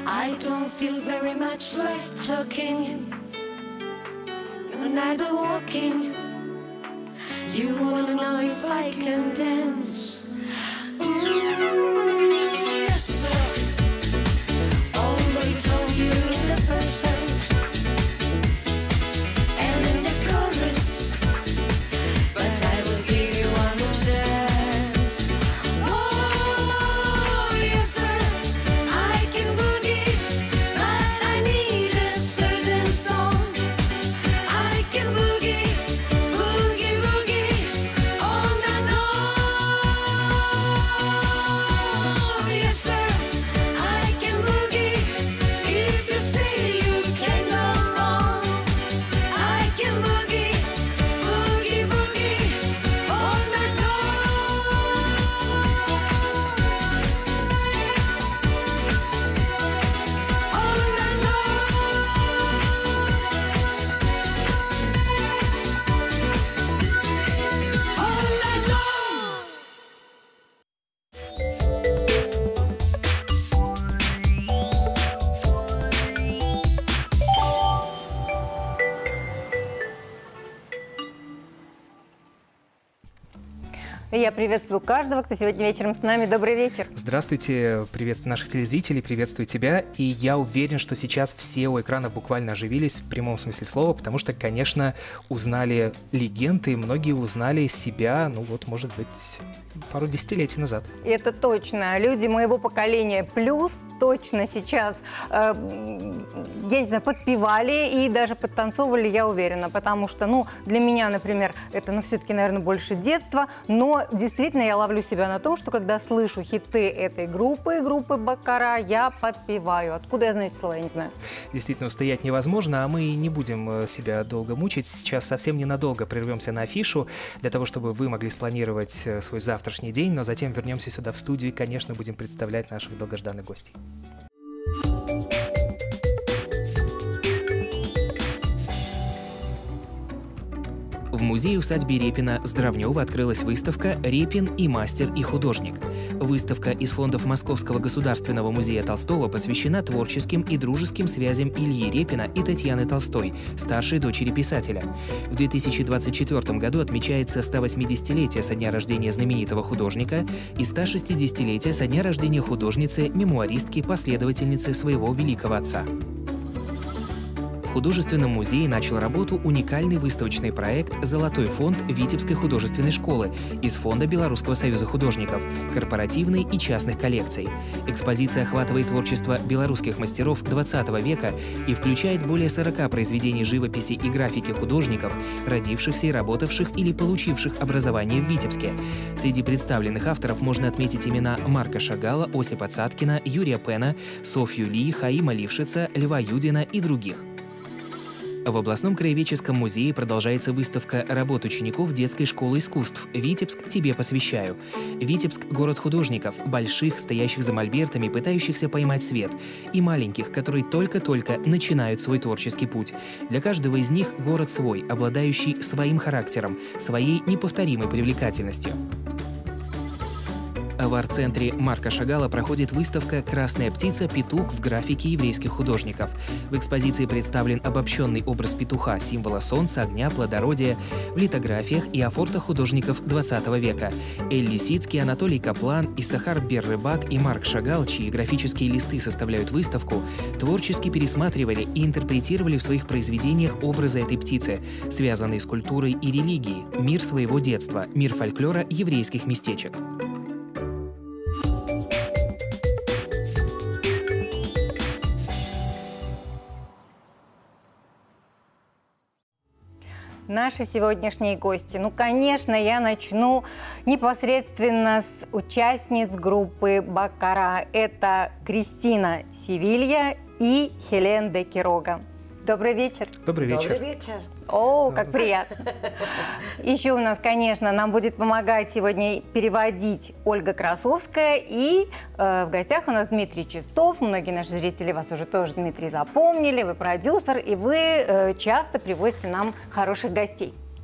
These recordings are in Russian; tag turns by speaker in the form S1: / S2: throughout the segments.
S1: I don't feel very much like talking, no, neither walking. You wanna know if I can dance? Yes, sir. Already told you in the first verse and in the chorus, but I will give you one more chance. Oh, yes, sir. I can boogie, but I need a certain song. I can boogie, boogie, boogie all night long. Yes, sir. I can boogie. If you stay, you can't go wrong. I can boogie, boogie, boogie all night long. All night long. All night long.
S2: Я приветствую каждого, кто сегодня вечером с нами. Добрый вечер.
S3: Здравствуйте, приветствую наших телезрителей, приветствую тебя. И я уверен, что сейчас все у экранов буквально оживились в прямом смысле слова, потому что, конечно, узнали легенды, многие узнали себя, ну вот, может быть, пару десятилетий назад.
S2: И это точно. Люди моего поколения плюс точно сейчас, я не знаю, подпевали и даже подтанцовывали, я уверена. Потому что, ну, для меня, например, это, все-таки, наверное, больше детства. Но действительно я ловлю себя на том, что когда слышу хиты этой группы Баккара, я подпеваю. Откуда я знаю эти слова, я не знаю.
S3: Действительно, устоять невозможно, а мы не будем себя долго мучить. Сейчас совсем ненадолго прервемся на афишу, для того, чтобы вы могли спланировать свой завтрашний день, но затем вернемся сюда в студию и, конечно, будем представлять наших долгожданных гостей. В музее-усадьбе Репина Здравнева открылась выставка «Репин и мастер и художник». Выставка из фондов Московского государственного музея Толстого посвящена творческим и дружеским связям Ильи Репина и Татьяны Толстой, старшей дочери писателя. В 2024 году отмечается 180-летие со дня рождения знаменитого художника и 160-летие со дня рождения художницы, мемуаристки, последовательницы своего великого отца. В художественном музее начал работу уникальный выставочный проект «Золотой фонд Витебской художественной школы» из Фонда Белорусского союза художников, корпоративной и частных коллекций. Экспозиция охватывает творчество белорусских мастеров XX века и включает более 40 произведений живописи и графики художников, родившихся и работавших или получивших образование в Витебске. Среди представленных авторов можно отметить имена Марка Шагала, Осипа Цаткина, Юрия Пена, Софью Ли, Хаима Лившица, Льва Юдина и других. В областном краеведческом музее продолжается выставка работ учеников детской школы искусств «Витебск. Тебе посвящаю». Витебск – город художников, больших, стоящих за мольбертами, пытающихся поймать свет, и маленьких, которые только-только начинают свой творческий путь. Для каждого из них город свой, обладающий своим характером, своей неповторимой привлекательностью. В арт-центре Марка Шагала проходит выставка «Красная птица. Петух в графике еврейских художников». В экспозиции представлен обобщенный образ петуха, символа солнца, огня, плодородия, в литографиях и афортах художников XX века. Эль Лисицкий, Анатолий Каплан, Иссахар Бер-Рыбак и Марк Шагал, чьи графические листы составляют выставку, творчески пересматривали и интерпретировали в своих произведениях образы этой птицы, связанные с культурой и религией, мир своего детства, мир фольклора еврейских местечек.
S2: Наши сегодняшние гости. Ну, конечно, я начну непосредственно с участниц группы Баккара. Это Кристина Севилья и Хелен де Кирога. Добрый вечер.
S3: Добрый вечер.
S4: Добрый вечер.
S2: О, как приятно. Еще у нас, конечно, нам будет помогать сегодня переводить Ольга Красовская. И в гостях у нас Дмитрий Чистов. Многие наши зрители вас уже тоже, Дмитрий, запомнили. Вы продюсер, и вы часто привозите нам хороших гостей.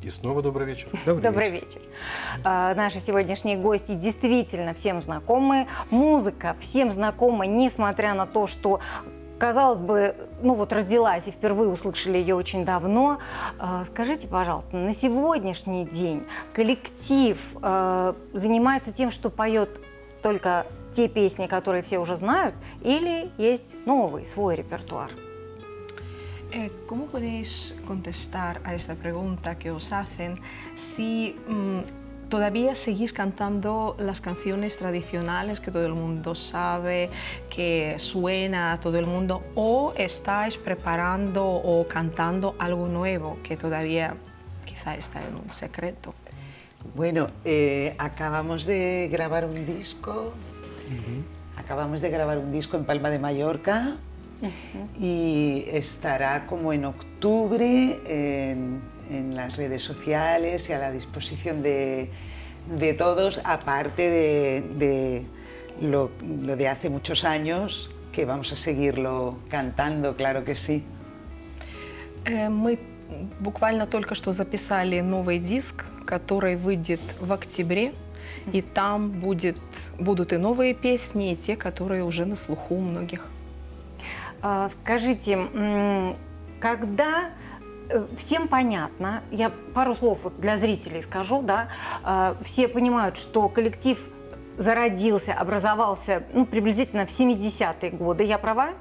S4: И снова добрый вечер.
S2: Добрый вечер. Наши сегодняшние гости действительно всем знакомы. Музыка всем знакома, несмотря на то, что, казалось бы, ну вот родилась и впервые услышали ее очень давно. Скажите, пожалуйста, на сегодняшний день коллектив занимается тем, что поет только те песни, которые все уже знают, или есть новый, свой репертуар?
S5: ¿Cómo podéis contestar a esta pregunta que os hacen si todavía seguís cantando las canciones tradicionales que todo el mundo sabe, que suena a todo el mundo, o estáis preparando o cantando algo nuevo que todavía quizá está en un secreto?
S6: Bueno, acabamos de grabar un disco. Acabamos de grabar un disco en Palma de Mallorca. Y estará como en octubre en las redes sociales y a la disposición de todos, aparte de lo de hace muchos años, que vamos a seguirlo cantando, claro que sí.
S5: Мы буквально только что записали новый диск, который выйдет в октябре, и там будут и новые песни, и те, которые уже на слуху у многих.
S2: Скажите, когда всем понятно, я пару слов вот для зрителей скажу, да, все понимают, что коллектив зародился, образовался приблизительно в 70-е годы, я права?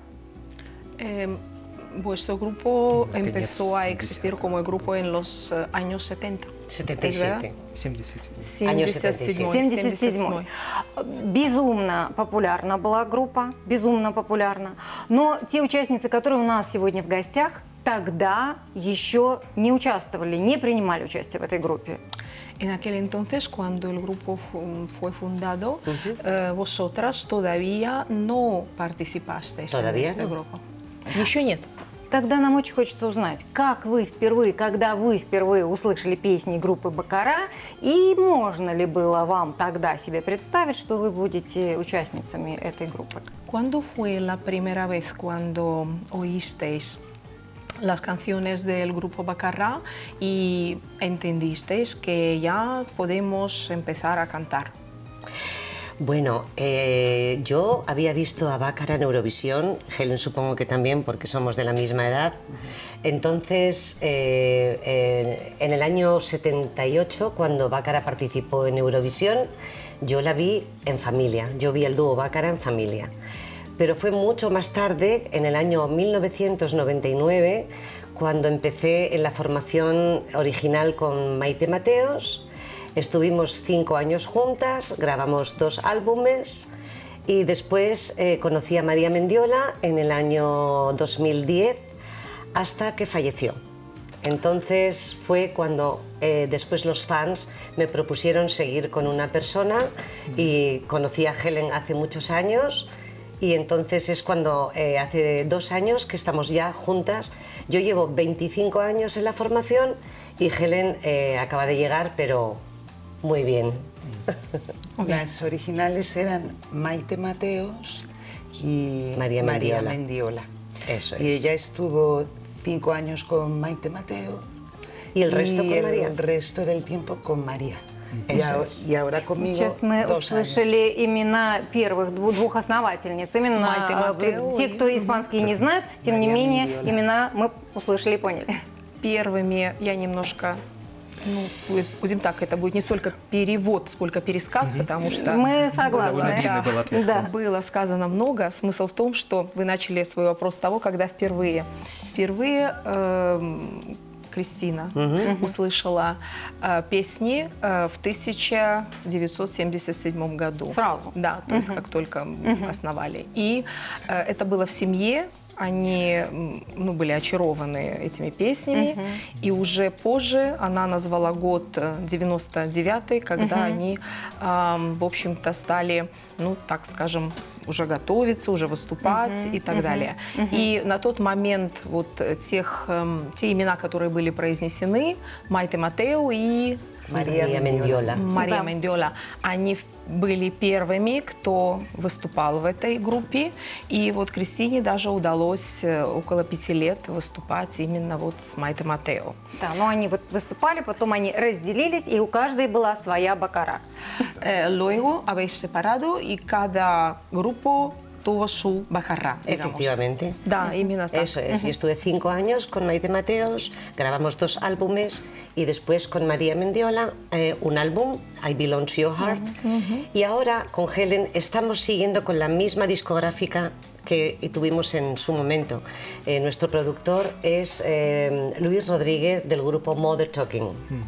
S5: Vuestro grupo empezó a existir como grupo en los años 70.
S7: 77.
S3: 77.
S7: Años
S2: 77. Безумно популярна была группа, безумно популярна. Но те участницы, которые у нас сегодня в гостях, тогда еще не участвовали, не принимали участие в этой группе.
S5: En aquel entonces, cuando el grupo fue fundado, vosotras todavía no participasteis en este grupo. Еще нет.
S2: Тогда нам очень хочется узнать, как вы впервые, когда вы впервые услышали песни группы «Бакара», и можно ли было вам тогда себе представить, что вы будете участницами этой группы?
S5: ¿Cuándo fue la primera vez cuando oísteis las canciones del grupo Bacarra y entendisteis que ya podemos empezar a cantar?
S7: Bueno, yo había visto a Bácara en Eurovisión, Helen supongo que también porque somos de la misma edad. Entonces, en el año 78, cuando Bácara participó en Eurovisión, yo la vi en familia, yo vi el dúo Bácara en familia. Pero fue mucho más tarde, en el año 1999, cuando empecé en la formación original con Maite Mateos. Estuvimos 5 años juntas, grabamos 2 álbumes y después conocí a María Mendiola en el año 2010 hasta que falleció. Entonces fue cuando después los fans me propusieron seguir con una persona y conocí a Helen hace muchos años y entonces es cuando hace 2 años que estamos ya juntas. Yo llevo 25 años en la formación y Helen acaba de llegar, pero muy bien.
S6: Las originales eran Maite Mateos y
S7: María
S6: Mendiola.
S7: Eso es.
S6: Y ella estuvo 5 años con Maite Mateo.
S7: ¿Y el resto con María?
S6: El resto del tiempo con María.
S7: Eso es.
S6: Y ahora conmigo
S2: Сейчас мы
S6: 2
S2: услышали имена первых двух основательниц. Именно
S5: Майте Матео
S2: те, кто испанский не знает, тем не
S6: Мария
S2: менее,
S6: Мендиола.
S2: имена мы услышали и поняли.
S5: Первыми я немножко, будем так, это будет не столько перевод, сколько пересказ, потому что
S2: Мы согласны.
S3: Довольно длинный был ответ.
S2: Да.
S5: было сказано много. Смысл в том, что вы начали свой вопрос с того, когда впервые Кристина услышала песни в 1977 году.
S2: Сразу?
S5: Да, то есть как только основали. И это было в семье. Они были очарованы этими песнями. И уже позже она назвала год 99-й, когда они, в общем-то, стали, так скажем, уже готовиться, уже выступать и так далее. И на тот момент те имена, которые были произнесены, Майте Матео и
S7: María Mendiola.
S5: Мария
S2: Да.
S5: Мендиола, они были первыми, кто выступал в этой группе. И вот Кристине даже удалось около 5 лет выступать именно вот с Майте Матео.
S2: Да, но они вот выступали, потом они разделились, и у каждой была своя бакара.
S5: Luego habéis separado y cada grupo tuvo su bajarra, digamos.
S7: Efectivamente.
S5: Да, именно так.
S7: Eso es. Yo estuve 5 años con Maite Mateos, grabamos 2 álbumes y después con María Mendiola un álbum, I Belong to Your Heart. Y ahora con Helen estamos siguiendo con la misma discográfica que tuvimos en su momento. Nuestro productor es Luis Rodríguez del grupo Mother Talking.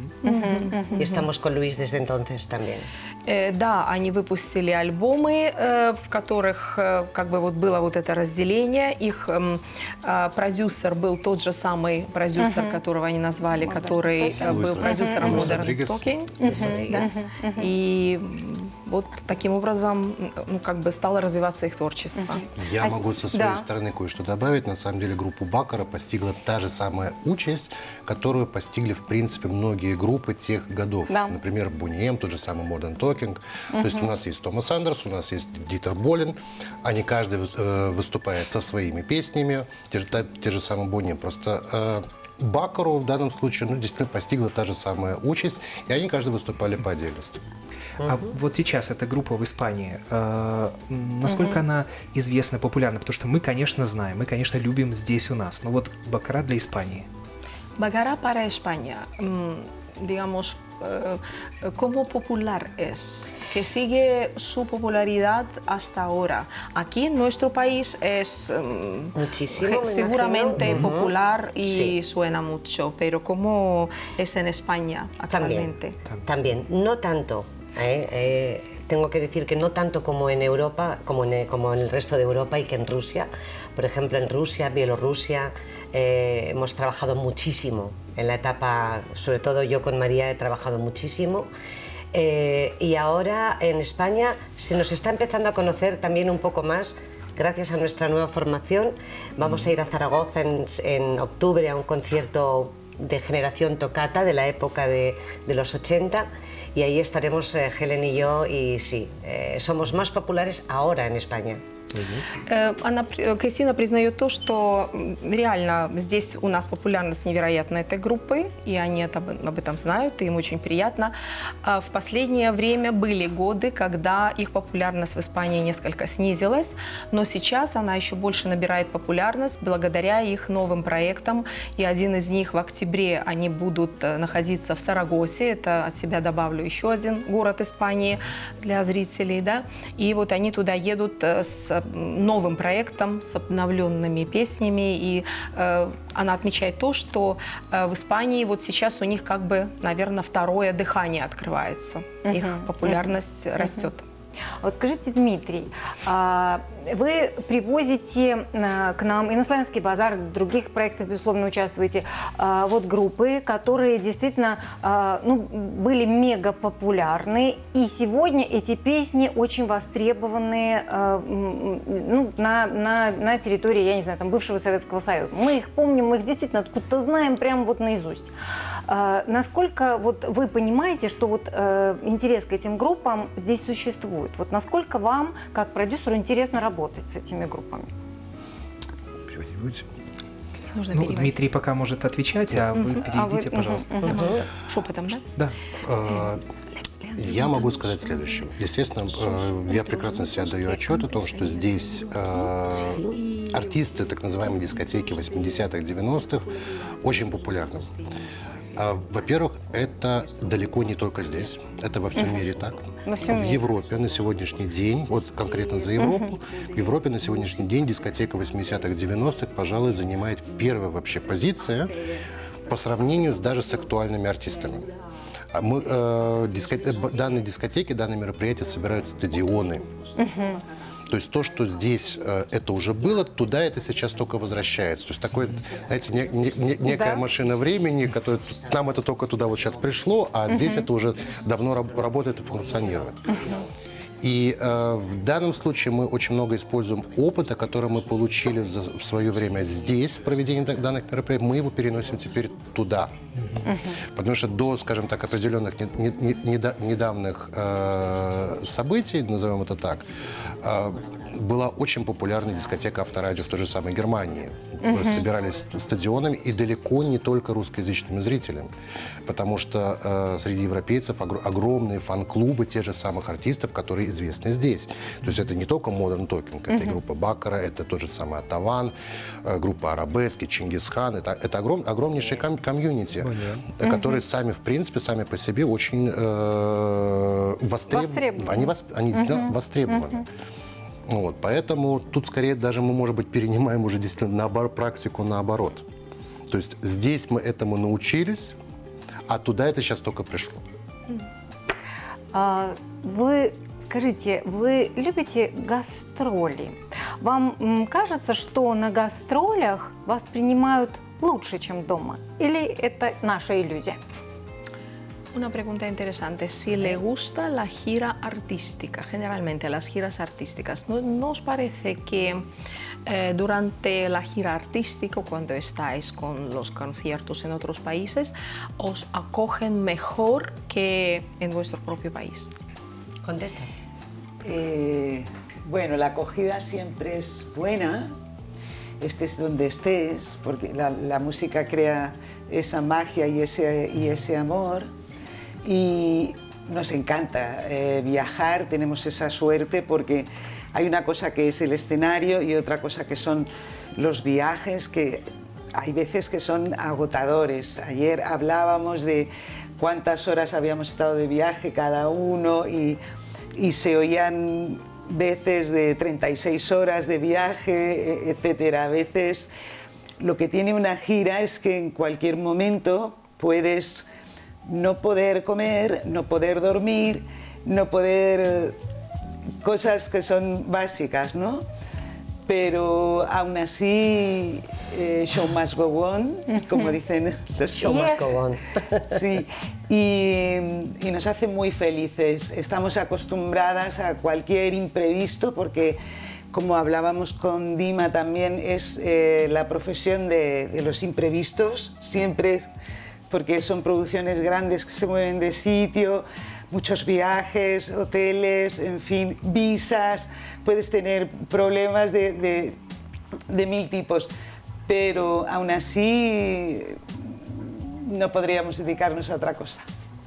S7: Y estamos con Luis desde entonces también.
S5: Да, они выпустили альбомы, в которых как бы вот было вот это разделение. Их продюсер был тот же самый продюсер, которого они назвали, который был продюсером Modern Talking. Да. И вот таким образом, ну, как бы стало развиваться их творчество.
S4: Я могу со своей стороны кое-что добавить. На самом деле группу Баккара постигла та же самая участь, которую постигли, в принципе, многие группы тех годов.
S2: Да.
S4: Например, Boney M, тот же самый Modern Talking. То есть у нас есть Томас Андерс, у нас есть Дитер Болин. Они каждый выступает со своими песнями. Те же самые Boney M. Просто Баккару в данном случае действительно постигла та же самая участь, и они каждый выступали по отдельности.
S3: А вот сейчас эта группа в Испании, насколько она известна, популярна? Потому что мы, конечно, знаем, мы, конечно, любим здесь у нас. Но вот Баккара для Испании.
S5: Baccara para España, digamos, ¿cómo popular es? Que sigue su popularidad hasta ahora. Aquí en nuestro país es
S7: Muchísimo, me
S5: seguramente
S7: imagino.
S5: popular y
S7: Sí.
S5: suena mucho, pero ¿cómo es en España
S7: También,
S5: actualmente?
S7: también, no tanto. Tengo que decir que no tanto como en Europa, como en el resto de Europa y que en Rusia. Por ejemplo, en Rusia, Bielorrusia, hemos trabajado muchísimo en la etapa, sobre todo yo con María he trabajado muchísimo. Y ahora en España se nos está empezando a conocer también un poco más. Gracias a nuestra nueva formación, vamos a ir a Zaragoza en octubre a un concierto de Generación Toccata de la época de los 80 y ahí estaremos Helen y yo y sí, somos más populares ahora en España.
S5: Кристина признает то, что реально здесь у нас популярность невероятна этой группы, и они об этом знают, и им очень приятно. В последнее время были годы, когда их популярность в Испании несколько снизилась, но сейчас она еще больше набирает популярность благодаря их новым проектам, и один из них в октябре они будут находиться в Сарагосе, это от себя добавлю еще один город Испании для зрителей, да, и вот они туда едут с новым проектом, с обновленными песнями, и она отмечает то, что в Испании вот сейчас у них как бы, наверное, второе дыхание открывается, их популярность растет.
S2: Вот скажите, Дмитрий, вы привозите к нам и на Славянский базар, и в других проектах, безусловно, участвуете, вот группы, которые действительно были мега популярны, и сегодня эти песни очень востребованы на территории, я не знаю, там, бывшего Советского Союза. Мы их помним, мы их действительно откуда-то знаем прямо вот наизусть. Насколько вот вы понимаете, что вот интерес к этим группам здесь существует? Вот насколько вам, как продюсеру, интересно работать с этими группами?
S3: Ну, Дмитрий пока может отвечать, а вы перейдите, пожалуйста.
S5: Шепотом, да?
S3: Да.
S4: Я могу сказать следующее. Естественно, я прекрасно себе отдаю отчет о том, что здесь артисты так называемой дискотеки 80-х, 90-х очень популярны. Во-первых, это далеко не только здесь, это во всем мире так. В Европе на сегодняшний день, вот конкретно за Европу, в Европе на сегодняшний день дискотека 80-х, 90-х, пожалуй, занимает первую вообще позицию по сравнению даже с актуальными артистами. Данные дискотеки, данные мероприятия собирают стадионы. То есть то, что здесь это уже было, туда это сейчас только возвращается. То есть такое, знаете, некая машина времени, которая, нам это только туда вот сейчас пришло, а здесь это уже давно работает и функционирует. И в данном случае мы очень много используем опыта, который мы получили в свое время здесь, в проведении данных мероприятий, мы его переносим теперь туда. Потому что до, скажем так, определенных недавних событий, назовем это так, была очень популярна дискотека «Авторадио» в той же самой Германии. Собирались стадионами и далеко не только русскоязычными зрителями. Потому что среди европейцев огромные фан-клубы тех же самых артистов, которые известны здесь. То есть это не только Modern Talking, это и группа Баккара, это тот же самый Атаван, группа Арабески, Чингисхан. Это огромнейшие комьюнити, которые сами, в принципе, сами по себе очень востребованы. Они действительно востребованы. Вот, поэтому тут скорее даже мы, может быть, перенимаем уже действительно практику наоборот. То есть здесь мы этому научились, а туда это сейчас только пришло.
S2: Вы скажите, вы любите гастроли? Вам кажется, что на гастролях вас принимают лучше, чем дома? Или это наша иллюзия?
S5: Una pregunta interesante, si le gusta la gira artística, generalmente las giras artísticas, ¿no os parece que durante la gira artística, cuando estáis con los conciertos en otros países, os acogen mejor que en vuestro propio país?
S7: Contesta.
S6: Bueno, la acogida siempre es buena, estés donde estés, porque la música crea esa magia y ese amor. Y nos encanta viajar, tenemos esa suerte porque hay una cosa que es el escenario y otra cosa que son los viajes, que hay veces que son agotadores. Ayer hablábamos de cuántas horas habíamos estado de viaje cada uno y se oían veces de 36 horas de viaje, etcétera. A veces lo que tiene una gira es que en cualquier momento puedes no poder comer, no poder dormir, no poder... cosas que son básicas, ¿no? Pero aún así, show must go on, como dicen los
S7: Show must go on.
S6: Sí, y nos hace muy felices. Estamos acostumbradas a cualquier imprevisto porque, como hablábamos con Dima también, es la profesión de los imprevistos, siempre... porque son producciones grandes que se mueven de sitio, muchos viajes, hoteles, en fin, visas, puedes tener problemas de mil tipos, pero aún así no podríamos dedicarnos a otra cosa.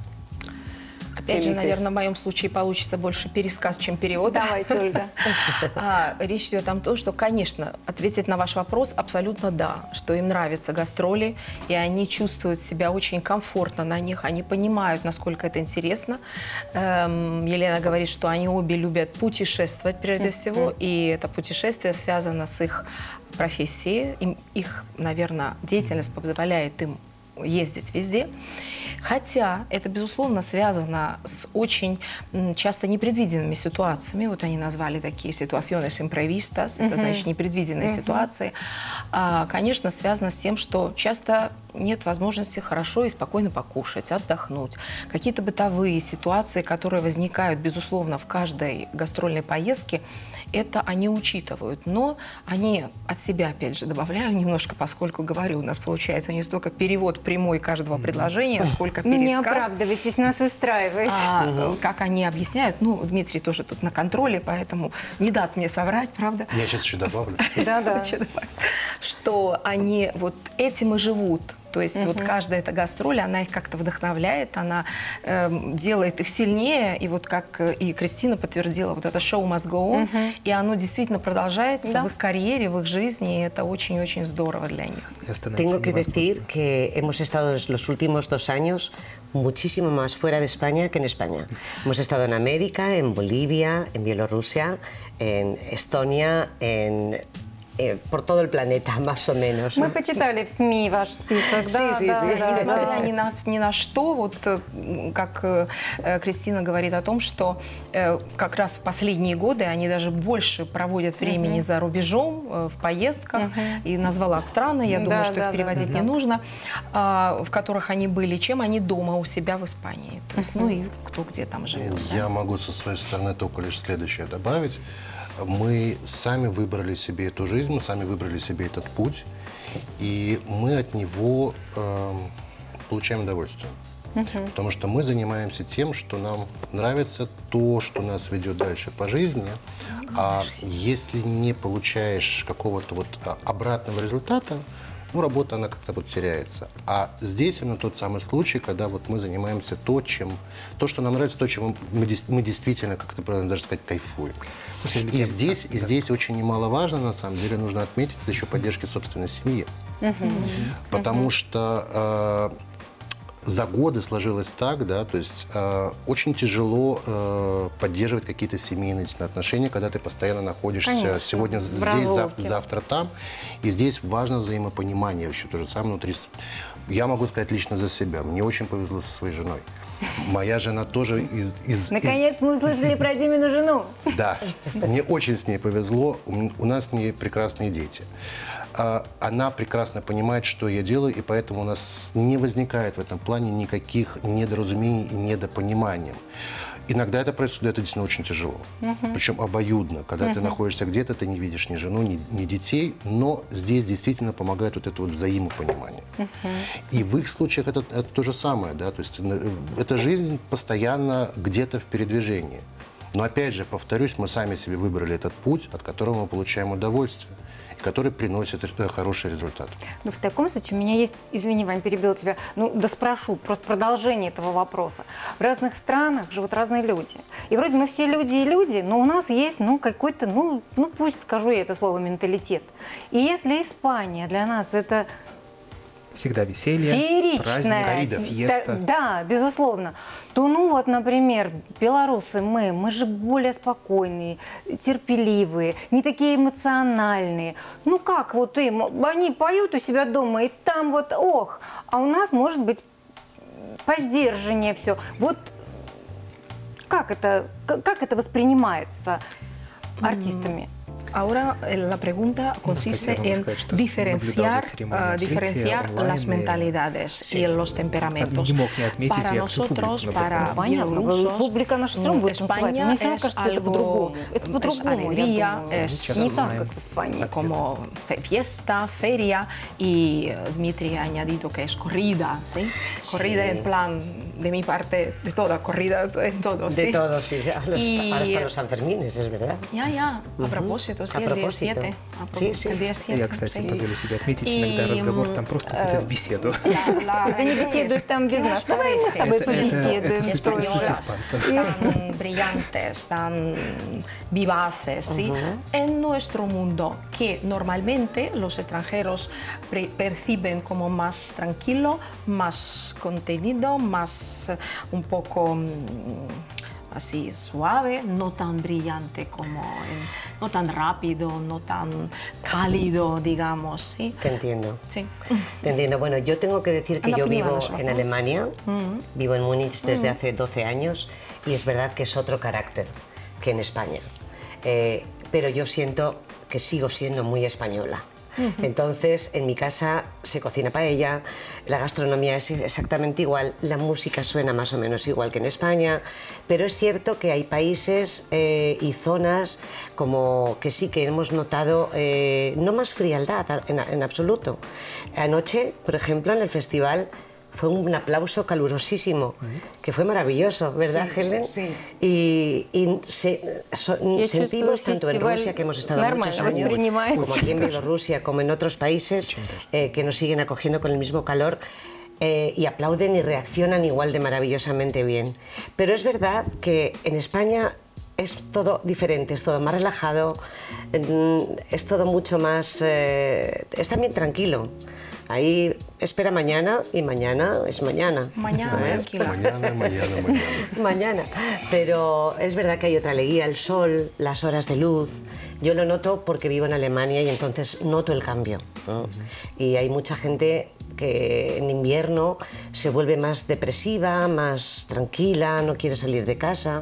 S5: Опять же, наверное, в моем случае получится больше пересказ, чем перевод.
S2: Давайте, Ольга.
S5: Речь идет о том, что, конечно, ответить на ваш вопрос абсолютно да, что им нравятся гастроли, и они чувствуют себя очень комфортно на них, они понимают, насколько это интересно. Елена говорит, что они обе любят путешествовать прежде всего, и это путешествие связано с их профессией, их, наверное, деятельность позволяет им ездить везде. Хотя это, безусловно, связано с очень часто непредвиденными ситуациями. Вот они назвали такие situaciones imprevistas, это значит непредвиденные ситуации. Конечно, связано с тем, что часто нет возможности хорошо и спокойно покушать, отдохнуть. Какие-то бытовые ситуации, которые возникают, безусловно, в каждой гастрольной поездке, это они учитывают. Но они от себя, опять же, добавляю немножко, поскольку, говорю, у нас получается не столько перевод прямой каждого предложения, сколько пересказ.
S2: Не оправдывайтесь, нас устраивает.
S5: Как они объясняют, ну, Дмитрий тоже тут на контроле, поэтому не даст мне соврать, правда?
S4: Я сейчас еще добавлю.
S2: Да-да.
S5: Что они вот этим и живут. То есть вот каждая эта гастроль, она их как-то вдохновляет, она делает их сильнее. И вот как и Кристина подтвердила, вот это show must go on, и оно действительно продолжается в их карьере, в их жизни, и это очень-очень здорово для них.
S7: Tengo que decir que hemos estado los últimos 2 años muchísimo más fuera de España que en España. Hemos estado en América, en Bolivia, en Bielorrusia, en Estonia, en por todo el planeta, más o menos.
S2: Мы почитали в СМИ ваш список, да,
S7: Sí,
S2: да,
S7: sí.
S2: да,
S5: Несмотря
S2: да.
S5: ни на что, вот как Кристина говорит о том, что как раз в последние годы они даже больше проводят времени за рубежом, в поездках, и назвала страны, я думаю,
S2: Да,
S5: что
S2: да,
S5: их переводить
S2: да,
S5: не
S2: да.
S5: нужно, в которых они были, чем они дома у себя в Испании. То есть, ну и кто где там живет. да.
S4: Я могу со своей стороны только лишь следующее добавить. Мы сами выбрали себе эту жизнь, мы сами выбрали себе этот путь, и мы от него получаем удовольствие. Потому что мы занимаемся тем, что нам нравится, то, что нас ведет дальше по жизни. А если не получаешь какого-то вот обратного результата, ну, работа, она как-то вот теряется. А здесь именно тот самый случай, когда вот мы занимаемся то, что нам нравится, то, чем мы действительно, как-то правильно даже сказать, кайфуем.
S3: Слушай,
S4: И здесь очень немаловажно, на самом деле, нужно отметить, это еще поддержки собственной семьи. Потому что за годы сложилось так, да, то есть очень тяжело поддерживать какие-то семейные отношения, когда ты постоянно находишься
S2: Конечно,
S4: сегодня
S2: в
S4: здесь,
S2: разлуке.
S4: завтра там. И здесь важно взаимопонимание еще то же самое внутри. Я могу сказать лично за себя. Мне очень повезло со своей женой. Моя жена тоже из
S2: Наконец мы услышали про Димину жену.
S4: да, мне очень с ней повезло. У нас с ней прекрасные дети. Она прекрасно понимает, что я делаю, и поэтому у нас не возникает в этом плане никаких недоразумений и недопониманий. Иногда это происходит, это действительно очень тяжело. Причем обоюдно. Когда ты находишься где-то, ты не видишь ни жену, ни детей, но здесь действительно помогает вот это вот взаимопонимание. И в их случаях это то же самое, да, то есть эта жизнь постоянно где-то в передвижении. Но опять же, повторюсь, мы сами себе выбрали этот путь, от которого мы получаем удовольствие, и который приносит хороший результат.
S2: Ну, в таком случае у меня есть, извини, Вань, перебила тебя, ну, да спрошу, просто продолжение этого вопроса. В разных странах живут разные люди. И вроде мы все люди и люди, но у нас есть, ну, какой-то, ну пусть скажу я это слово, менталитет. И если Испания для нас это
S3: Всегда веселье,
S2: фееричная,
S3: праздник, фиеста.
S2: да, безусловно, то, ну вот, например, белорусы, мы же более спокойные, терпеливые, не такие эмоциональные. Ну как вот им, они поют у себя дома, и там вот, ох, а у нас может быть поздержаннее все. Вот как это воспринимается артистами?
S5: Ahora la pregunta consiste
S3: хотела бы
S5: en
S3: сказать, что наблюдал за церемонией
S5: diferenciar
S3: онлайн,
S5: las mentalidades y los temperamentos.
S3: Не мог не отметить
S5: Para
S3: реакцию
S5: nosotros,
S3: публики,
S5: para
S2: Понятно,
S5: bielorrusos,
S2: публика наша все равно будет танцевать.
S5: España
S2: Мне все равно
S5: es
S2: кажется, это
S5: algo,
S2: по-другому. Это
S5: es
S2: по-другому, я
S5: alegría,
S2: думаю.
S3: Сейчас
S2: Не так,
S3: узнаем.
S2: как в Испании.
S5: como fiesta, feria y Dmitry ha añadido que es corrida, ¿sí? Corrida
S7: Sí.
S5: en plan, de mi parte, de toda, corrida en todo, ¿sí?
S7: De todos, sí.
S5: Y-
S7: Ahora están los Sanfermines, es verdad.
S5: Ya, a propósito, sí,
S7: A
S5: el día
S7: propósito.
S5: 7.
S7: Sí, sí.
S5: El día 7,
S3: Я, кстати,
S5: sí.
S3: позволю себе отметить,
S5: И,
S3: иногда разговор там просто уходит в беседу.
S2: Пусть они беседуют там без нас. Давай мы с тобой
S3: Это
S2: побеседуем.
S3: суть
S2: стройно.
S3: испанцев.
S5: Tan brillantes, tan vivaces, ¿sí? En nuestro mundo, que normalmente los extranjeros perciben como más tranquilo, más contenido, más un poco así suave, no tan brillante como, no tan rápido, no tan cálido, digamos, ¿sí?
S7: Te entiendo.
S5: Sí.
S7: Te entiendo. Bueno, yo tengo que decir que
S5: Anda,
S7: yo
S5: prima,
S7: vivo
S5: los
S7: en
S5: ojos.
S7: Alemania, vivo en Múnich desde hace 12 años y es verdad que es otro carácter que en España. Pero yo siento que sigo siendo muy española. Entonces, en mi casa se cocina paella, la gastronomía es exactamente igual, la música suena más o menos igual que en España, pero es cierto que hay países y zonas como que sí que hemos notado no más frialdad en absoluto. Anoche, por ejemplo, en el festival fue un aplauso calurosísimo, que fue maravilloso, ¿verdad, Helen?
S6: sí.
S7: Y
S2: чувствую,
S7: sentimos tanto en
S2: фестиваль
S7: Rusia, que hemos estado
S2: нормально
S7: muchos años,
S2: воспринимается.
S7: como aquí en Bielorrusia, como en otros países que nos siguen acogiendo con el mismo calor, y aplauden y reaccionan igual de maravillosamente bien. Pero es verdad que en España es todo diferente, es todo más relajado, es todo mucho más... es también tranquilo. Ahí espera mañana y mañana es mañana.
S5: Mañana, tranquila.
S4: Mañana.
S7: Mañana. Pero es verdad que hay otra alegría, el sol, las horas de luz. Yo lo noto porque vivo en Alemania y entonces noto el cambio, ¿no? Y hay mucha gente que en invierno se vuelve más depresiva, más tranquila, no quiere salir de casa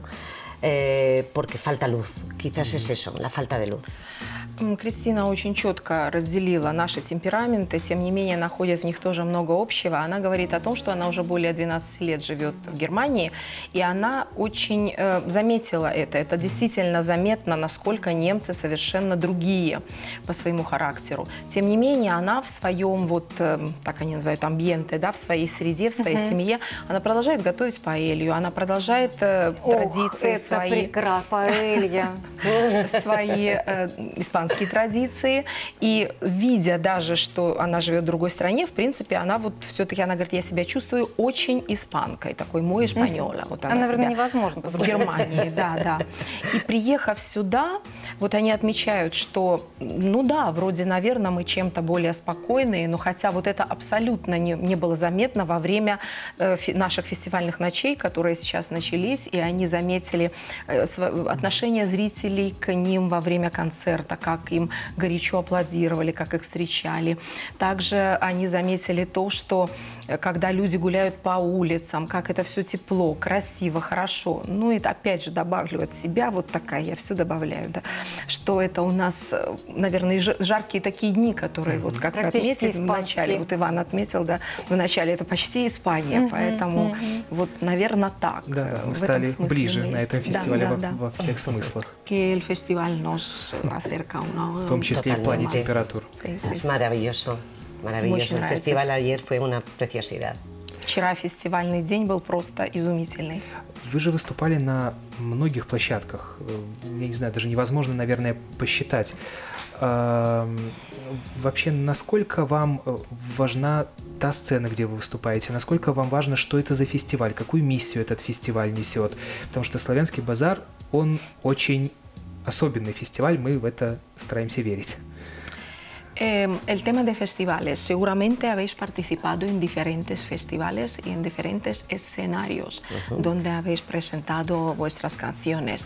S7: porque falta luz. Quizás es eso, la falta de luz.
S5: Кристина очень четко разделила наши темпераменты, тем не менее находит в них тоже много общего. Она говорит о том, что она уже более 12 лет живет в Германии, и она очень заметила это. Это действительно заметно, насколько немцы совершенно другие по своему характеру. Тем не менее, она в своем, вот так они называют, амбиенте, да, в своей среде, в своей семье, она продолжает готовить паэлью, она продолжает традиции свои.
S2: Паэлья.
S5: Свои испанские традиции, и видя даже, что она живет в другой стране, в принципе, она вот все-таки, она говорит, я себя чувствую очень испанкой, такой мой эспаньола. Вот она
S2: наверное,
S5: себя
S2: невозможно
S5: в Германии, да. И приехав сюда, вот они отмечают, что, ну да, вроде, наверное, мы чем-то более спокойные, но хотя вот это абсолютно не было заметно во время наших фестивальных ночей, которые сейчас начались, и они заметили отношение зрителей к ним во время концерта, как им горячо аплодировали, как их встречали. Также они заметили то, что когда люди гуляют по улицам, как это все тепло, красиво, хорошо. Ну и опять же добавлю от себя, вот такая, я все добавляю, да, что это у нас, наверное, жаркие такие дни, которые, вот как вы отметили в начале, вот Иван отметил, да, в начале, это почти Испания, поэтому вот, наверное, так.
S3: Да, мы
S5: в
S3: стали
S5: этом смысле
S3: ближе
S5: мы
S3: на
S5: есть.
S3: этом фестивале
S5: Да.
S3: во всех смыслах.
S5: Que el festival nos acerca a una...
S3: В том числе и в плане
S7: Totalmente.
S3: температур.
S5: Sí.
S7: Es maravilloso, maravilloso.
S5: Очень
S7: El
S5: нравится.
S7: festival ayer fue una preciosidad.
S5: Вчера фестивальный день был просто изумительный.
S3: Вы же выступали на многих площадках. Я не знаю, даже невозможно, наверное, посчитать. Вообще, насколько вам важна та сцена, где вы выступаете? Насколько вам важно, что это за фестиваль? Какую миссию этот фестиваль несет? Потому что «Славянский базар», он очень особенный фестиваль, мы в это стараемся верить.
S5: El tema de festivales, seguramente habéis participado en diferentes festivales y en diferentes escenarios donde habéis presentado vuestras canciones.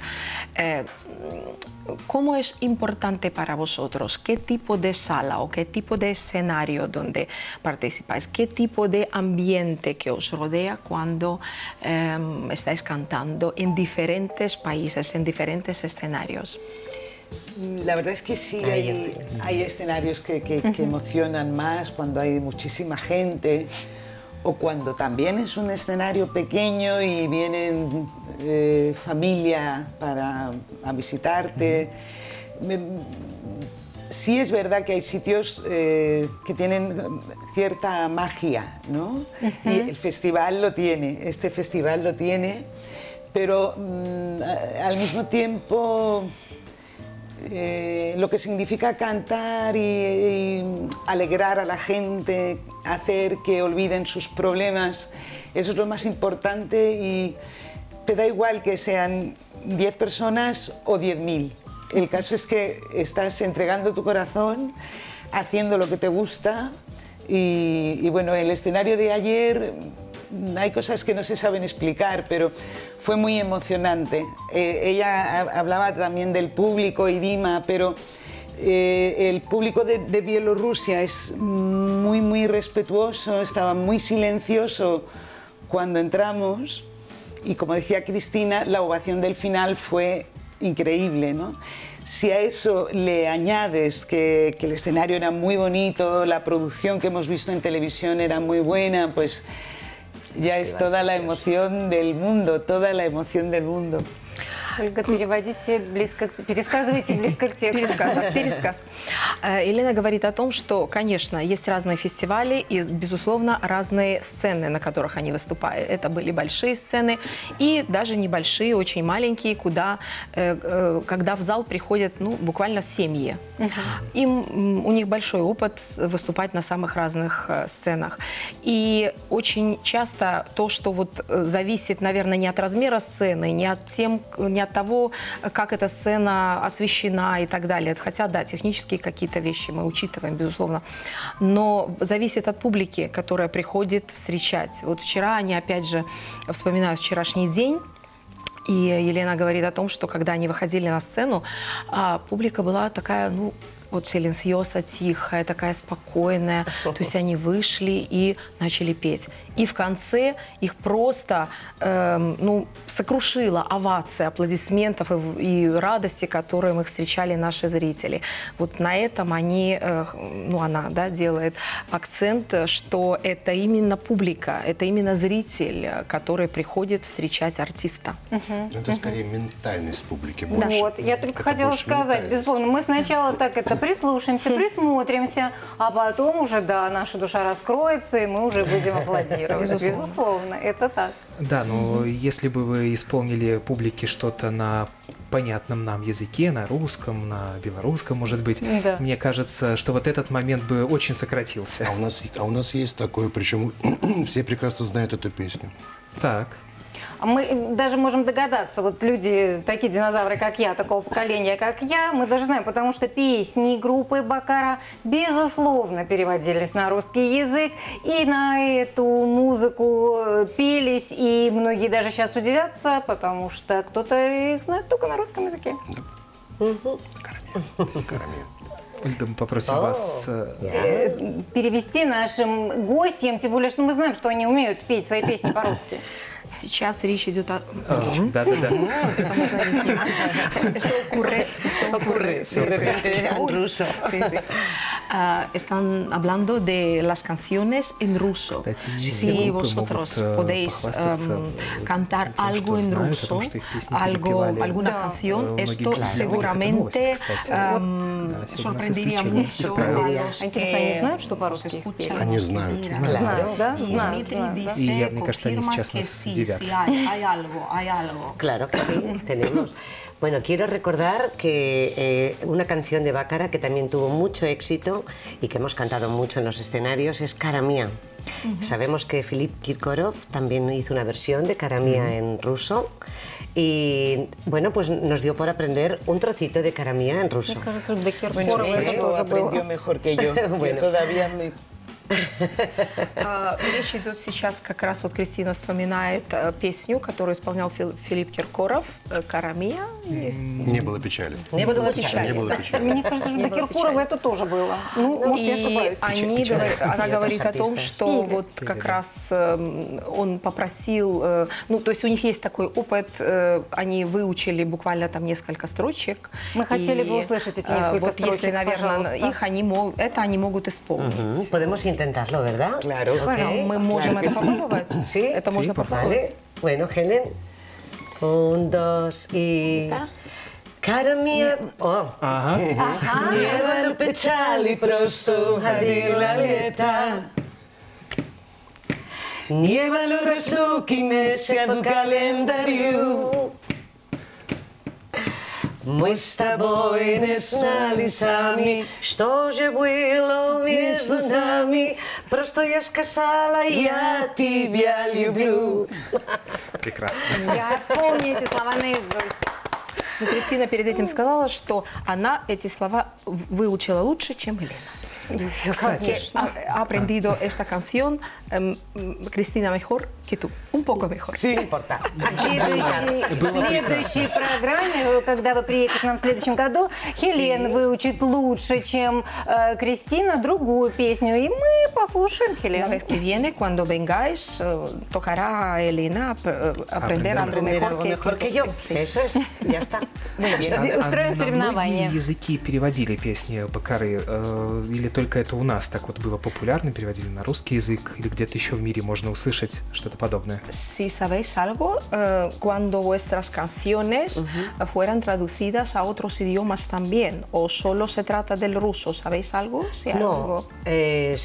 S5: ¿Cómo es importante para vosotros? ¿Qué tipo de sala o qué tipo de escenario donde participáis? ¿Qué tipo de ambiente que os rodea cuando estáis cantando en diferentes países, en diferentes escenarios?
S6: La verdad es que sí, hay escenarios que emocionan más cuando hay muchísima gente o cuando también es un escenario pequeño y vienen familia a visitarte. Sí es verdad que hay sitios que tienen cierta magia, ¿no? Y el festival lo tiene, este festival lo tiene, pero al mismo tiempo... lo que significa cantar y alegrar a la gente, hacer que olviden sus problemas, eso es lo más importante y te da igual que sean 10 personas o 10.000. El caso es que estás entregando tu corazón, haciendo lo que te gusta y bueno, el escenario de ayer hay cosas que no se saben explicar, pero fue muy emocionante. Ella hablaba también del público y Dima, pero el público de Bielorrusia es muy respetuoso, estaba muy silencioso cuando entramos y como decía Cristina, la ovación del final fue increíble, ¿no? Si a eso le añades que el escenario era muy bonito, la producción que hemos visto en televisión era muy buena, pues ya es toda la emoción del mundo, toda la emoción del mundo.
S2: Ольга, пересказывайте близко к тексту.
S5: Пересказ. Елена говорит о том, что, конечно, есть разные фестивали и, безусловно, разные сцены, на которых они выступают. Это были большие сцены и даже небольшие, очень маленькие, куда, когда в зал приходят, ну, буквально семьи. У них большой опыт выступать на самых разных сценах. И очень часто то, что вот зависит, наверное, не от размера сцены, не от от того, как эта сцена освещена и так далее. Хотя, да, технические какие-то вещи мы учитываем, безусловно. Но зависит от публики, которая приходит встречать. Вот вчера они, опять же, вспоминают вчерашний день. И Елена говорит о том, что когда они выходили на сцену, публика была такая, ну, вот силенсиоса, тихая, такая спокойная. То есть они вышли и начали петь. И в конце их просто сокрушила овация аплодисментов и радости, которым их встречали наши зрители. Вот на этом она делает акцент, что это именно публика, это именно зритель, который приходит встречать артиста.
S4: Это скорее ментальность публики больше.
S2: Вот, я только
S4: Это
S2: хотела
S4: больше
S2: сказать,
S4: ментальность.
S2: безусловно, мы сначала так это прислушаемся, присмотримся, а потом уже, да, наша душа раскроется, и мы уже будем аплодировать. Безусловно, это так.
S3: Да, но если бы вы исполнили публике что-то на понятном нам языке, на русском, на белорусском, может быть,
S2: Да.
S3: мне кажется, что вот этот момент бы очень сократился.
S4: А у нас есть такое, причем все прекрасно знают эту песню.
S3: Так.
S2: Мы даже можем догадаться, вот люди, такие динозавры, как я, такого поколения, как я, мы даже знаем, потому что песни группы Баккара, безусловно, переводились на русский язык, и на эту музыку пелись, и многие даже сейчас удивятся, потому что кто-то их знает только на русском языке.
S4: Караме.
S3: Ольга, мы попросим вас...
S2: Перевести нашим гостям, тем более, что мы знаем, что они умеют петь свои песни по-русски.
S5: Сейчас речь идет о...
S3: Да-да-да.
S5: Esto ocurre.
S6: En ruso.
S5: Sí, sí. Están hablando de las canciones en ruso.
S3: Кстати, не все
S5: Si
S3: группы
S5: vosotros
S3: могут,
S5: podéis
S3: похвастаться
S5: cantar
S3: тем,
S5: algo
S3: что
S5: en
S3: знают о
S5: ruso,
S3: том, что их песни перепевали
S5: alguna
S2: Да.
S5: canción,
S3: многие
S5: esto
S3: песни.
S5: seguramente
S3: Это новость, кстати. Да, сегодня у нас
S5: sorprendería
S3: исключение
S5: mucho
S3: исправили.
S5: a los
S2: Интересно, они
S5: que
S2: знают, что по-русски
S5: nos
S2: их
S5: escuchan,
S2: пели?
S4: Они
S5: nos
S4: знают.
S5: miran.
S2: Знают, да?
S5: Y
S2: Знают,
S5: Дмитрий
S2: знают, да.
S5: dice,
S3: И я, мне кажется, они
S5: confirma
S3: сейчас
S5: que
S3: нас
S5: sí,
S3: удивят.
S5: sí, hay algo, hay algo.
S7: Claro que sí, tenemos. Bueno, quiero recordar que una canción de Baccara que también tuvo mucho éxito y que hemos cantado mucho en los escenarios es Cara Mía. Sabemos que Philipp Kirkorov también hizo una versión de Cara Mía en ruso y, bueno, pues nos dio por aprender un trocito de Cara Mía en ruso.
S2: Мне кажется, для
S6: Bueno,
S2: Киркорова
S6: sí,
S2: это тоже
S6: aprendió
S2: было.
S6: mejor que yo.
S7: Bueno.
S6: Yo todavía me...
S5: Речь идет сейчас, как раз вот Кристина вспоминает песню, которую исполнял Филипп Киркоров, «Карамия».
S4: Не было печали.
S7: Не было печали.
S4: Не было печали.
S2: Мне кажется, что для Киркорова это тоже было. Ну, может, я ошибаюсь.
S5: Она говорит о том,
S7: артисты.
S5: что вот как раз он попросил, ну, то есть у них есть такой опыт, они выучили буквально там несколько строчек.
S2: Мы хотели бы услышать эти несколько
S5: вот
S2: строчек,
S5: если, наверное,
S2: пожалуйста.
S5: их они могут исполнить.
S7: Podemos intentarlo, ¿verdad?
S6: Claro.
S7: Ok.
S5: Мы можем это попробовать?
S7: Sí,
S5: Это можно попробовать.
S7: Vale. Bueno, Helen. 1, 2 y... Cara mía... Oh.
S3: Ага.
S6: Nievano pečali prosto hadila leta. Nievano razluki mesec v kalendarju. Мы с тобой не знали сами,
S7: Что же было между нами? Просто я сказала,
S6: я тебя люблю.
S3: Прекрасно.
S2: Я помню эти слова наизусть.
S5: Но Кристина перед этим сказала, что она эти слова выучила лучше, чем Елена.
S3: Кстати,
S5: Ha aprendido esta canción Cristina mejor que tú, un poco mejor.
S6: Sí, importa.
S2: В следующей программе, когда вы приедете к нам в следующем году, Хелен выучит лучше, чем Кристина, другую песню. И мы послушаем
S5: La
S2: Хелен.
S5: vez que viene, cuando vengáis, tocará a Elena aprender algo
S7: aprender algo mejor que yo.
S5: Sí.
S7: Eso es, ya está.
S2: Устроим
S3: на
S2: соревнования.
S3: многие языки переводили песни Баккары? Или только это у нас так вот было популярно, переводили на русский язык? Или где-то еще в мире можно услышать что-то подобное?
S5: Si sabéis algo, cuando vuestras canciones fueran traducidas a otros idiomas también, o solo se trata del ruso, ¿sabéis algo? Si hay
S7: No,
S5: algo.
S7: se ha traducido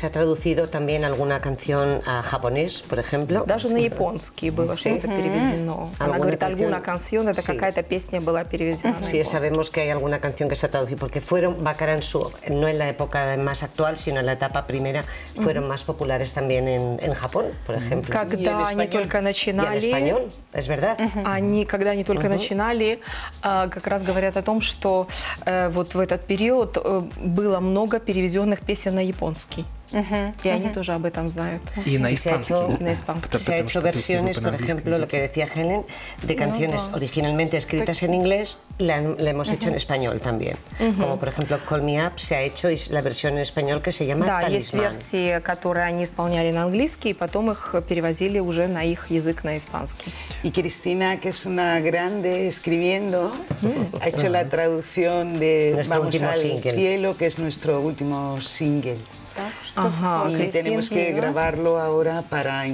S7: traducido también alguna canción a japonés, por ejemplo.
S5: Даже на японский было что-то переведено. Она
S7: Alguna
S5: говорит,
S7: canción.
S5: alguna canción, это
S7: Sí.
S5: какая-то песня была переведена на
S7: Sí,
S5: японский.
S7: sabemos que hay alguna canción que se ha traducido, porque fueron Baccara no en la época más actual, sino en la etapa primera, fueron más populares también en Japón, por ejemplo.
S5: Когда они только
S7: Y en
S5: начинали,
S7: español, es verdad.
S5: когда они только начинали, как раз говорят о том, что вот в этот период было много переведенных песен на японский. И они тоже об этом знают.
S3: И на
S7: Y se ha
S3: испанский.
S7: hecho,
S5: И на испанский.
S7: se ha
S3: Потому
S7: hecho
S3: что песни
S7: versiones,
S3: группы на
S7: por
S3: английском
S7: ejemplo, lo
S3: языке.
S7: que decía Helen, de canciones originalmente escritas en inglés, la hemos hecho en español también. Como por ejemplo Call Me Up se ha hecho y la versión en español que se llama
S5: Да, есть
S7: Talismán.
S5: версии, которые они исполняли на английский, и потом их перевозили уже на их язык, на испанский.
S6: Y Cristina, que es una grande escribiendo, ha hecho la traducción de
S7: Nuestro
S6: Vamos
S7: último
S6: al
S7: single.
S6: cielo, que es nuestro último single.
S5: Ага,
S6: Y
S5: Кристина.
S6: tenemos que grabarlo ahora para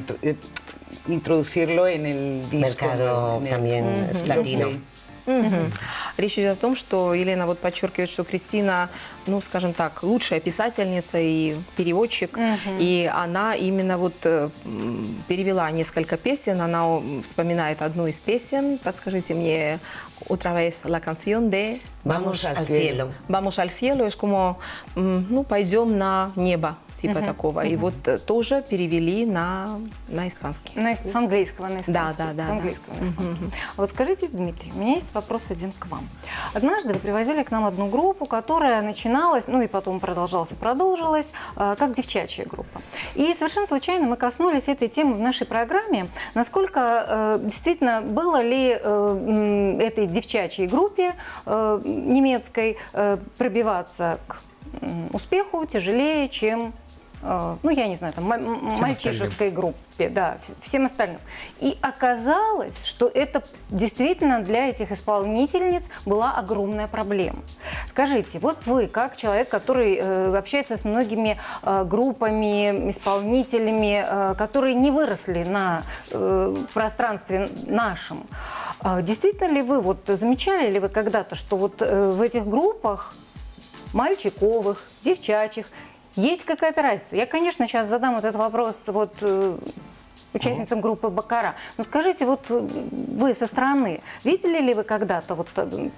S6: introducirlo en el disco.
S7: Mercado
S6: en el-
S7: también es latino.
S5: Мгм. Речь идет о том, что Елена вот подчеркивает, что Кристина, ну, скажем так, лучшая писательница и переводчик, и она именно вот перевела несколько песен, она вспоминает одну из песен, подскажите мне, otra vez la canción de
S7: Vamos al cielo.
S5: Vamos al cielo, es como, ну, пойдем на небо, типа такого. И вот тоже перевели на испанский.
S2: С английского на испанский.
S5: Да.
S2: С английского на испанский. А вот скажите, Дмитрий, у меня есть вопрос один к вам. Однажды вы привозили к нам одну группу, которая начиналась, ну и потом продолжалась и продолжилась, как девчачья группа. И совершенно случайно мы коснулись этой темы в нашей программе. Насколько действительно было ли этой девчачьей группе немецкой пробиваться к успеху тяжелее, чем, ну, я не знаю, там, мальчишеской группе, да, всем остальным. И оказалось, что это действительно для этих исполнительниц была огромная проблема. Скажите, вот вы, как человек, который общается с многими группами, исполнителями, которые не выросли на пространстве нашем, действительно ли вы, вот замечали ли вы когда-то, что вот в этих группах мальчиковых, девчачьих, есть какая-то разница? Я, конечно, сейчас задам этот вопрос вот участницам группы Баккара. Но скажите, вот вы со стороны, видели ли вы когда-то, вот,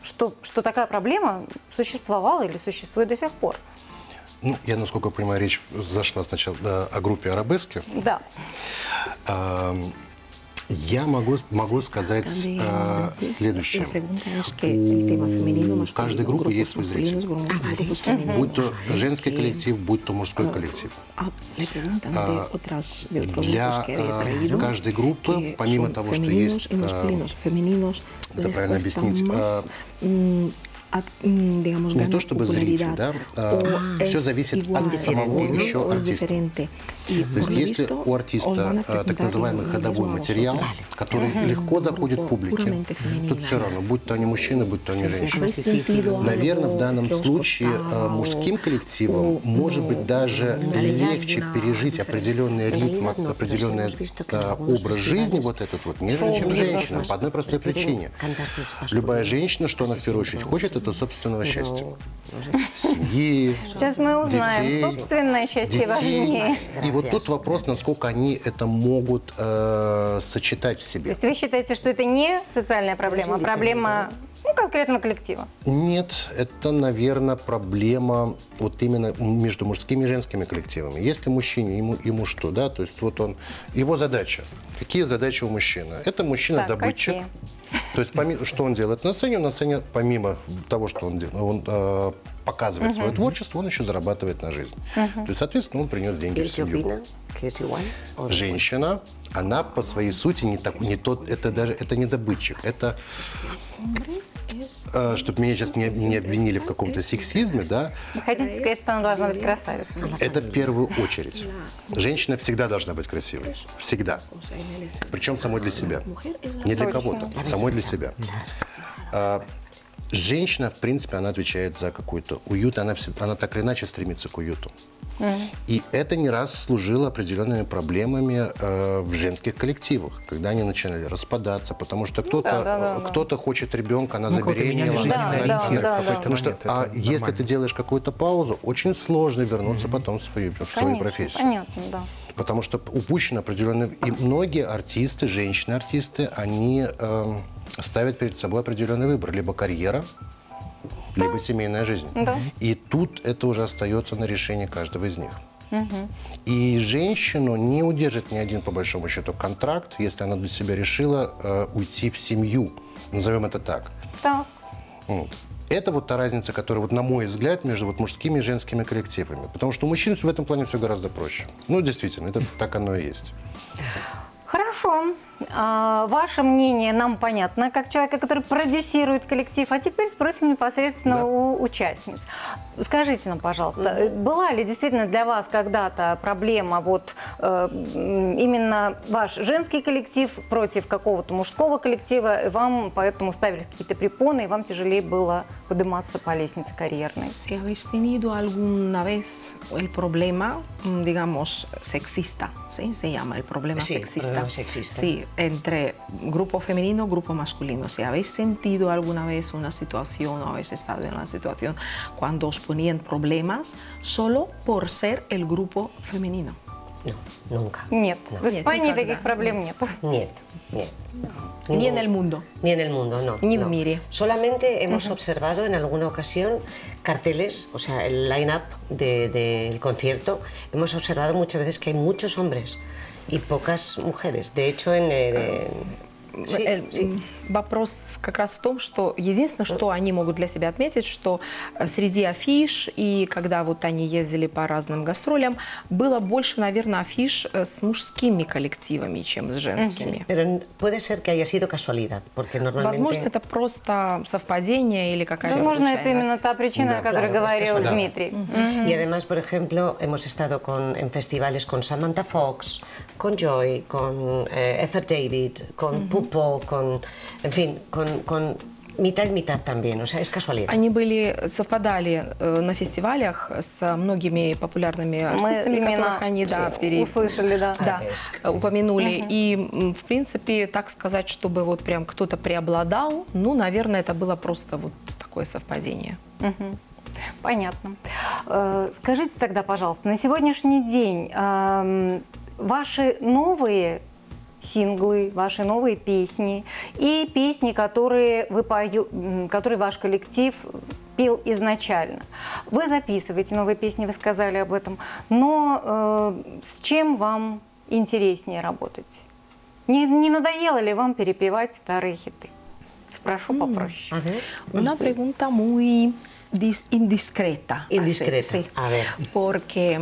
S2: что такая проблема существовала или существует до сих пор?
S4: Ну, я, насколько понимаю, речь зашла сначала о группе «Арабески».
S2: Да.
S4: Я могу сказать следующее. У каждой группы есть свой зритель. Будь то женский коллектив, будь то мужской коллектив. Для каждой группы, помимо того, что есть, это правильно объяснить, не то чтобы зритель, да, все зависит от самого еще артиста. То есть если у артиста так называемый ходовой материал, который легко заходит публике, тут все равно, будь то они мужчины, будь то они женщины. Наверное, в данном случае мужским коллективам может быть даже легче пережить определенный ритм, определенный образ жизни, вот этот вот, нежели чем женщина, по одной простой причине. Любая женщина, что она в первую очередь хочет, это собственного счастья. Семьи,
S2: Сейчас мы узнаем,
S4: детей,
S2: собственное счастье
S4: детей.
S2: важнее.
S4: И вот тут вопрос, насколько они это могут сочетать в
S2: То
S4: себе.
S2: есть вы считаете, что это не социальная проблема, а проблема конкретного коллектива?
S4: Нет, это, наверное, проблема вот именно между мужскими и женскими коллективами. Если мужчине, ему что, да, то есть вот он, его задача. Какие задачи у мужчины? Это мужчина-добытчик.
S2: какие?
S4: То есть, что он делает на сцене, помимо того, что он показывает свое творчество, он еще зарабатывает на жизнь. То есть, соответственно, он принес деньги в семью. Женщина, она по своей сути это не добытчик, это, чтобы меня сейчас не обвинили в каком-то сексизме, да,
S2: Вы хотите сказать, что она должна быть красавицей?
S4: это в первую очередь. Женщина всегда должна быть красивой. Всегда. Причем самой для себя. Не для кого-то, самой для себя. Женщина, в принципе, она отвечает за какой-то уют, она так или иначе стремится к уюту. И это не раз служило определенными проблемами в женских коллективах, когда они начинали распадаться, потому что кто-то хочет ребенка, она забеременела. Потому что если ты делаешь какую-то паузу, очень сложно вернуться потом в свою профессию.
S2: Понятно, да.
S4: Потому что упущен определенный... И многие артисты, женщины-артисты, они ставят перед собой определенный выбор. Либо карьера, либо семейная жизнь.
S2: Да.
S4: И тут это уже остается на решение каждого из них. И женщину не удержит ни один, по большому счету, контракт, если она для себя решила уйти в семью. Назовем это так.
S2: Так.
S4: Вот. Это вот та разница, которая, вот, на мой взгляд, между вот мужскими и женскими коллективами. Потому что у мужчин в этом плане все гораздо проще. Ну, действительно, это так оно и есть.
S2: Хорошо. Ваше мнение нам понятно, как человека, который продюсирует коллектив. А теперь спросим непосредственно у участниц. Скажите нам, пожалуйста, была ли действительно для вас когда-то проблема, вот именно ваш женский коллектив против какого-то мужского коллектива, вам поэтому ставили какие-то препоны, и вам тяжелее было подниматься по лестнице карьерной?
S5: Si habéis tenido alguna vez el problema, digamos, sexista, ¿sí? Se llama el problema
S7: Sí,
S5: sexista.
S7: problema sexista.
S5: Sí, entre grupo femenino, grupo masculino. Si habéis sentido alguna vez una situación o habéis estado en una situación cuando os ponían problemas solo por ser el grupo femenino.
S7: No, nunca.
S2: Нет,
S7: No.
S2: в Испании
S5: никогда.
S2: таких проблем нет.
S7: Нет, нет.
S5: Ni en el mundo.
S7: Ni en el mundo, no.
S5: Ni
S7: no.
S5: en Miri.
S7: Solamente hemos observado en alguna ocasión carteles, o sea, el line-up del concierto, hemos observado muchas veces que hay muchos hombres y pocas mujeres. De hecho, sí, sí.
S5: Вопрос как раз в том, что единственное, что они могут для себя отметить, что среди афиш и когда вот они ездили по разным гастролям, было больше, наверное, афиш с мужскими коллективами, чем с женскими.
S7: Pero puede ser que haya sido casualidad, porque normalmente...
S5: Возможно, это просто совпадение или какая-то
S2: Возможно, это
S5: случайность.
S2: именно та причина, о которой
S7: claro,
S2: говорил
S7: es que-
S2: Дмитрий.
S7: Y además, por ejemplo, hemos estado en festivales con Samantha Fox, con Joy, con Ethel David, con Pupo, en fin, con mitad y mitad también, o sea, es casualidad.
S5: Они совпадали на фестивалях с многими популярными артистами, которых они
S2: услышали, да.
S5: Да, упомянули. И, в принципе, так сказать, чтобы вот прям кто-то преобладал, ну, наверное, это было просто вот такое совпадение.
S2: Понятно. Скажите тогда, пожалуйста, на сегодняшний день ваши новые синглы, ваши новые песни и песни, которые которые ваш коллектив пел изначально. Вы записываете новые песни, вы сказали об этом, но с чем вам интереснее работать? Не надоело ли вам перепевать старые хиты? Sproшу попроще.
S7: A ver,
S5: Una pregunta muy indiscreta.
S7: Indiscreta,
S5: Sí,
S7: a ver.
S5: Porque,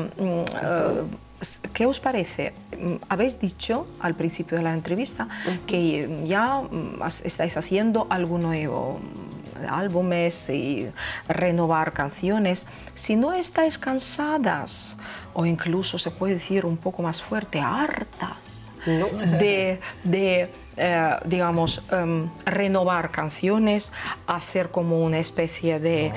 S5: ¿qué os parece? Habéis dicho al principio de la entrevista que ya estáis haciendo algo nuevo, álbumes y renovar canciones. Si no estáis cansadas, o incluso se puede decir un poco más fuerte, hartas,
S7: no.
S5: digamos, renovar canciones, hacer como una especie de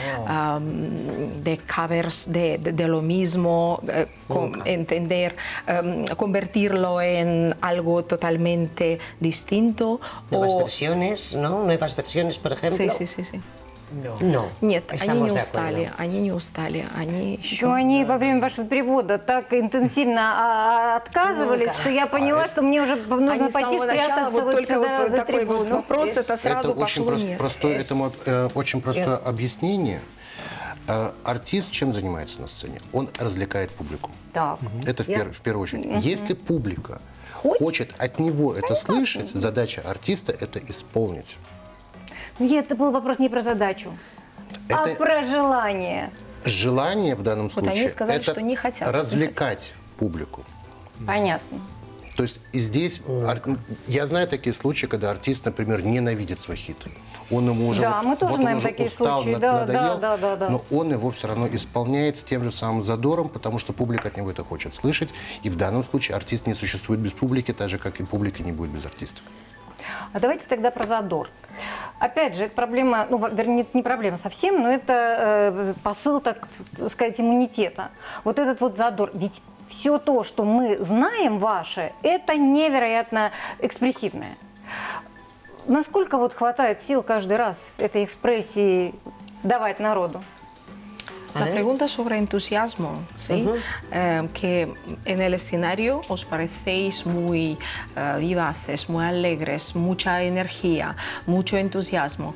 S5: covers de lo mismo, entender, convertirlo en algo totalmente distinto.
S7: Nuevas versiones, ¿no? Nuevas versiones, por ejemplo.
S5: Sí.
S7: No,
S5: Нет, они
S7: estamos
S5: не
S7: de
S5: устали,
S7: acuerdo.
S5: они не устали, они еще...
S2: Но они во время вашего перевода так интенсивно отказывались, что я поняла, что мне уже нужно
S5: Они с
S2: пойти
S5: самого начала
S2: спрятаться
S5: вот
S2: вот
S5: только
S2: сюда
S5: вот
S2: за
S5: такой вот
S2: трибуну.
S5: вопрос, это сразу
S4: Это очень
S5: пошло нет.
S4: очень просто объяснение. Артист чем занимается на сцене? Он развлекает публику.
S2: Так.
S4: Это в первую очередь. Если публика хочет от него это слышать, задача артиста это исполнить.
S2: Нет, это был вопрос не про задачу, а
S4: Это-
S2: про желание.
S4: Желание в данном
S5: Вот
S4: случае
S5: они сказали,
S4: это
S5: что не хотят, не
S4: развлекать публику.
S2: Понятно.
S4: То есть и здесь я знаю такие случаи, когда артист, например, ненавидит свой хит. Он ему уже,
S2: Да, мы тоже
S4: он
S2: знаем
S4: уже
S2: такие
S4: устал,
S2: случаи. Да,
S4: надоел,
S2: да.
S4: но он его все равно исполняет с тем же самым задором, потому что публика от него это хочет слышать. И в данном случае артист не существует без публики, так же, как и публика не будет без артиста.
S2: А давайте тогда про задор. Опять же, это проблема, ну, вернее, не проблема совсем, но это посыл, так сказать, иммунитета. Вот этот вот задор. Ведь все то, что мы знаем ваше, это невероятно экспрессивное. Насколько вот хватает сил каждый раз этой экспрессии давать народу?
S5: La pregunta sobre entusiasmo, ¿sí? Que en el escenario os parecéis muy vivaces, muy alegres, mucha energía, mucho entusiasmo.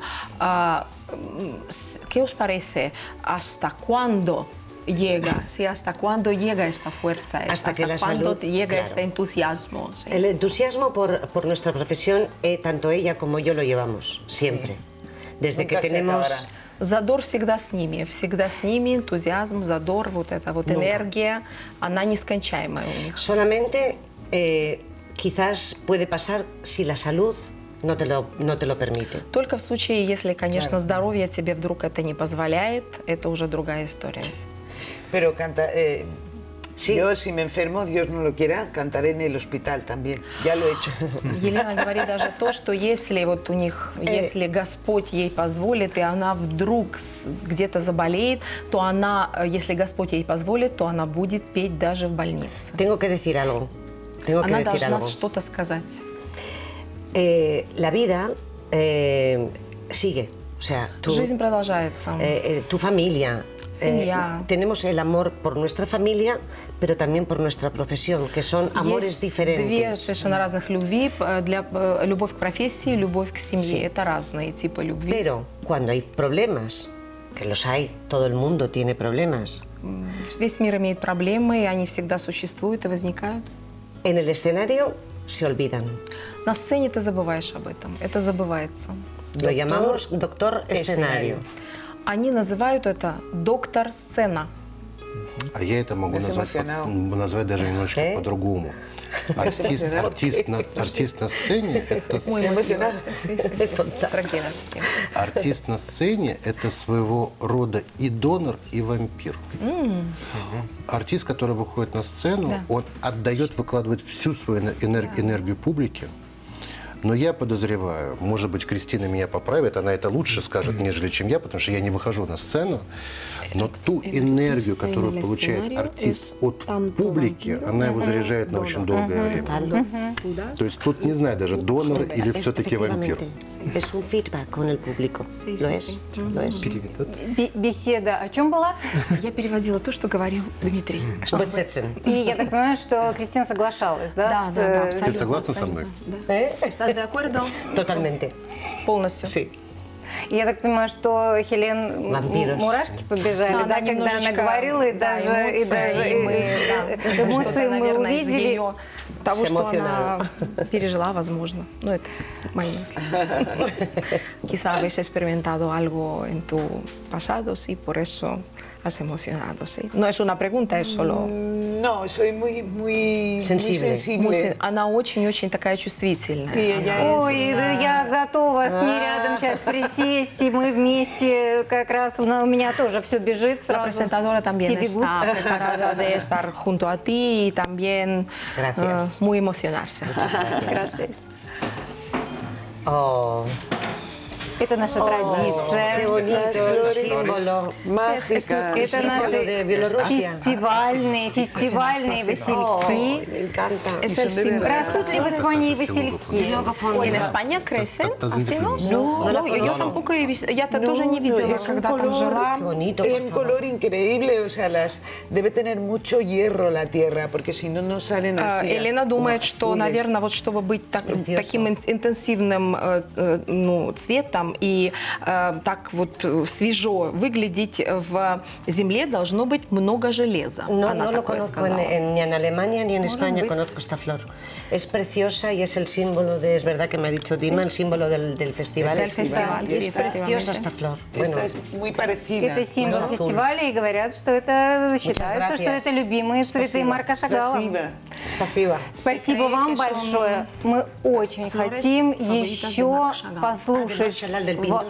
S5: ¿Qué os parece? ¿Hasta cuándo llega? ¿Sí? ¿Hasta cuándo llega esta fuerza?
S7: Hasta que la
S5: cuándo
S7: salud,
S5: llega
S7: claro.
S5: este entusiasmo? ¿Sí?
S7: El entusiasmo por nuestra profesión, tanto ella como yo lo llevamos siempre. Desde
S6: Nunca
S7: que
S6: se
S7: tenemos...
S6: acabará.
S5: Задор всегда с ними, энтузиазм, задор, вот эта вот энергия, она нескончаемая у них.
S7: Solamente quizás puede pasar si la salud no te lo permite.
S5: Только в случае, если, конечно, здоровье тебе вдруг это не позволяет, это уже другая история.
S6: Pero
S7: Sí.
S6: yo si me enfermo, Dios no lo quiera, cantaré en el hospital también. Ya lo he hecho.
S5: Елена говорит даже то, что если вот у них, если Господь ей позволит, и она вдруг где-то заболеет, то она, если Господь ей позволит, то она будет петь даже в больнице.
S7: Tengo que decir algo. Tengo que
S5: Она
S7: decir
S5: должна
S7: algo.
S5: что-то сказать.
S7: La vida sigue. O sea,
S5: Жизнь продолжается.
S7: Tu familia.
S5: Семья.
S7: Tenemos el amor por nuestra familia, pero también por nuestra profesión, que son amores
S5: Есть две
S7: diferentes.
S5: совершенно разных любви. Любовь к профессии, любовь к семье. Это разные типы любви.
S7: Pero cuando hay problemas, que los hay, todo el mundo tiene problemas,
S5: Весь мир имеет проблемы, и они всегда существуют и возникают.
S7: en el escenario se olvidan.
S5: На сцене ты забываешь об этом. Это забывается.
S7: Lo llamamos doctor escenario.
S5: Они называют это доктор-сцена.
S4: А я это могу назвать даже немножечко по-другому. Артист на сцене – это артист на сцене – это своего рода и донор, и вампир. Артист, который выходит на сцену, он отдает, выкладывает всю свою энергию публике. Но я подозреваю, может быть, Кристина меня поправит, она это лучше скажет, нежели чем я, потому что я не выхожу на сцену. Но ту энергию, которую получает артист от публики, она его заряжает на очень долгое время. То есть тут не знаю даже, донор или все-таки вампир.
S7: Es un feedback con el público. Lo es. Lo es.
S2: Беседа о чем была?
S5: Я переводила то, что говорил Дмитрий.
S7: Besetzen.
S2: И я так понимаю, что Кристина соглашалась, да?
S5: Да,
S4: Ты согласна со мной?
S5: ¿Estás de acuerdo?
S7: Totalmente.
S5: Полностью.
S7: Sí.
S2: И я так понимаю, что Хелен
S7: Вампирос.
S2: мурашки побежали,
S5: Да,
S2: да,
S5: она
S2: когда она
S5: немножечко,
S2: говорила, и
S5: да,
S2: даже
S5: эмоции
S2: эмоции мы
S5: наверное, из-за
S2: увидели.
S5: её того,
S7: Se
S5: что она
S7: emocionado.
S5: пережила, возможно. Ну, это мои мысли. Quizá habéis experimentado algo en tu pasado, sí, por eso has emocionado, sí. No es una pregunta, es solo...
S6: No, soy muy
S7: Sensible.
S5: Она очень-очень такая чувствительная.
S6: Y ella
S2: Ой, я готова с ней рядом сейчас присесть, и мы вместе как раз, у меня тоже все бежит
S5: La
S2: сразу.
S5: presentadora también
S2: Все бегут.
S5: está preparada de estar junto a ti y también
S7: Gracias.
S5: muy emocionarse.
S2: Gracias.
S7: Oh,
S2: Это наша
S7: qué
S2: традиция.
S7: bonito, símbolo.
S6: mágica.
S2: Это
S7: Símbolo de Bielorrusia.
S2: фестивальные
S7: Oh,
S2: васильки.
S7: me encanta.
S5: Es el símbolo.
S2: Растут ли в Испании васильки?
S5: ¿En España crecen así, no?
S7: No,
S5: Yo tampoco he visto, я тоже не видела,
S6: es un
S5: когда там
S6: color,
S5: жила.
S7: Qué bonito,
S6: Es
S7: por
S6: un
S7: favor.
S6: color increíble, o sea, debe tener mucho hierro la tierra, porque si no, no salen así.
S5: Елена думает, что,
S6: azules.
S5: наверное, вот чтобы быть
S7: Precioso.
S5: таким интенсивным цветом и так вот свежо выглядеть в земле, должно быть много железа.
S7: No,
S5: Она
S7: no lo
S5: такое
S7: conozco
S5: сказала.
S7: ni en Alemania ni en
S5: Может
S7: España
S5: быть.
S7: conozco esta flor. Es preciosa y es el símbolo de, es verdad que me ha dicho Dima, el símbolo del festival.
S5: Del festival,
S7: Y es
S5: sí,
S7: preciosa
S5: efectivamente.
S7: esta flor.
S6: Esta
S7: Bueno,
S6: es muy parecida.
S2: Это символ
S7: Azul.
S2: фестиваля, и говорят, что это считается, что
S7: gracias.
S2: это любимые цветы
S7: Спасибо.
S2: Марка Шагала.
S6: Спасибо.
S7: спасибо.
S2: Спасибо вам большое. Мы очень хотим
S5: фаворита
S2: еще
S5: Марка Шагала.
S2: послушать
S7: Nacional del Pintor.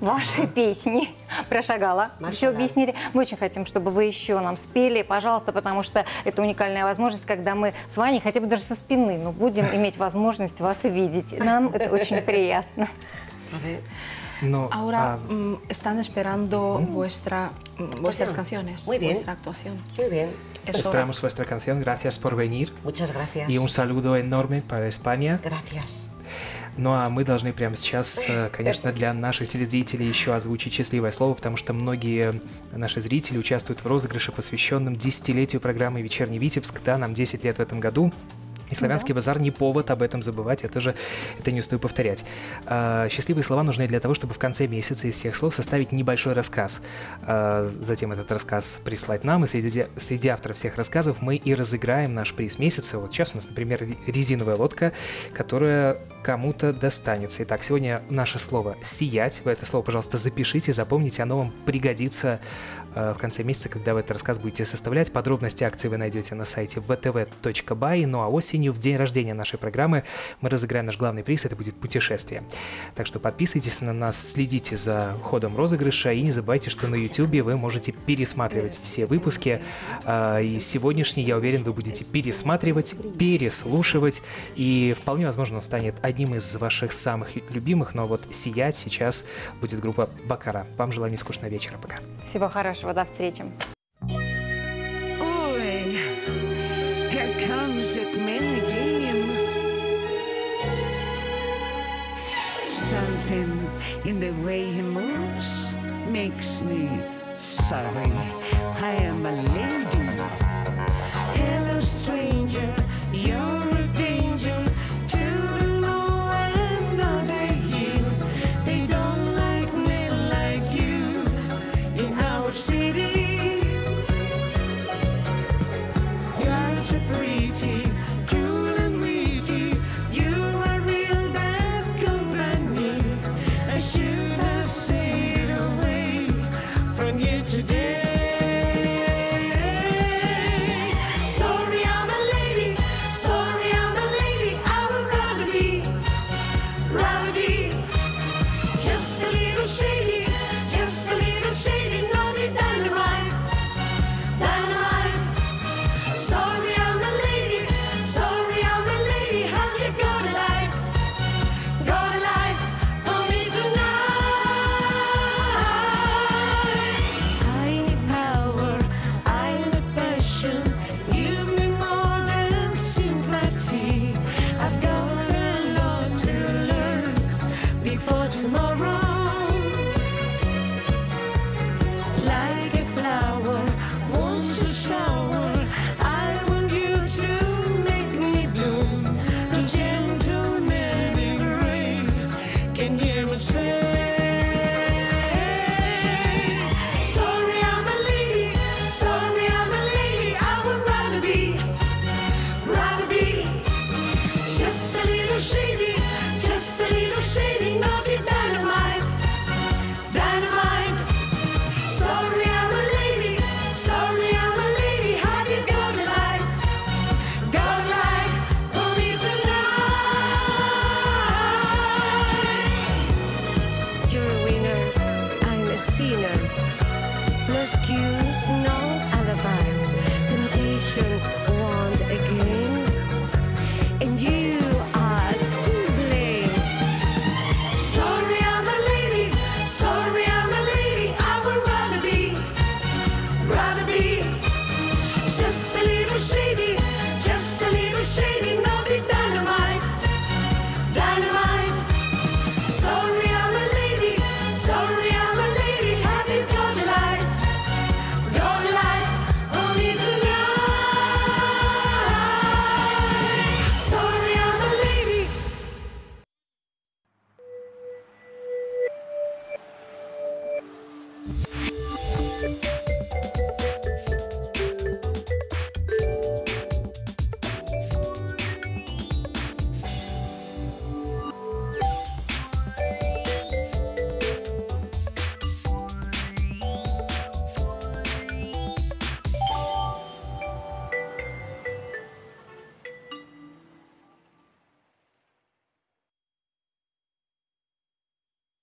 S2: вашей песни прошагала, все объяснили. Мы очень хотим, чтобы вы еще нам спели, пожалуйста, потому что это уникальная возможность, когда мы с Ваней хотя бы даже со спины, но будем иметь возможность вас видеть. Нам это очень приятно.
S3: Но,
S5: Ahora están esperando vuestras canciones,
S7: Muy bien.
S5: vuestra actuación.
S7: Muy bien.
S5: Es hora.
S3: esperamos vuestra canción. Gracias por venir.
S7: Muchas gracias.
S3: Y un saludo enorme para España.
S7: Gracias.
S3: Ну а мы должны прямо сейчас, конечно, для наших телезрителей еще озвучить счастливое слово, потому что многие наши зрители участвуют в розыгрыше, посвященном десятилетию программы «Вечерний Витебск». Да, нам 10 лет в этом году. И «Славянский базар» не повод об этом забывать, это не устаю повторять. Счастливые слова нужны для того, чтобы в конце месяца из всех слов составить небольшой рассказ. Затем этот рассказ прислать нам, и среди авторов всех рассказов мы и разыграем наш приз месяца. Вот сейчас у нас, например, резиновая лодка, которая кому-то достанется. Итак, сегодня наше слово «сиять». Вы это слово, пожалуйста, запишите, запомните, оно вам пригодится в конце месяца, когда вы этот рассказ будете составлять. Подробности акции вы найдете на сайте vtv.by. Ну а осенью, в день рождения нашей программы, мы разыграем наш главный приз. Это будет путешествие. Так что подписывайтесь на нас, следите за ходом розыгрыша и не забывайте, что на YouTube вы можете пересматривать все выпуски. И сегодняшний, я уверен, вы будете пересматривать, переслушивать. И вполне возможно, он станет одним из ваших самых любимых. Но вот «Сиять» сейчас будет группа «Бакара». Вам желаю нескучного вечера. Пока.
S2: Всего хорошего, до встречи.
S1: Oi, here comes it man again. Something in the way he moves makes me sorry. I am a lady.